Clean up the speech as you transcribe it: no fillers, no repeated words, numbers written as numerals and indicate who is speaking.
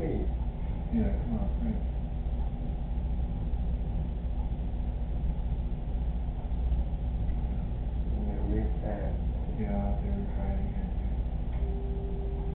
Speaker 1: Please.
Speaker 2: Yeah, come on, thanks.
Speaker 1: Yeah, real fast.
Speaker 2: Yeah, they're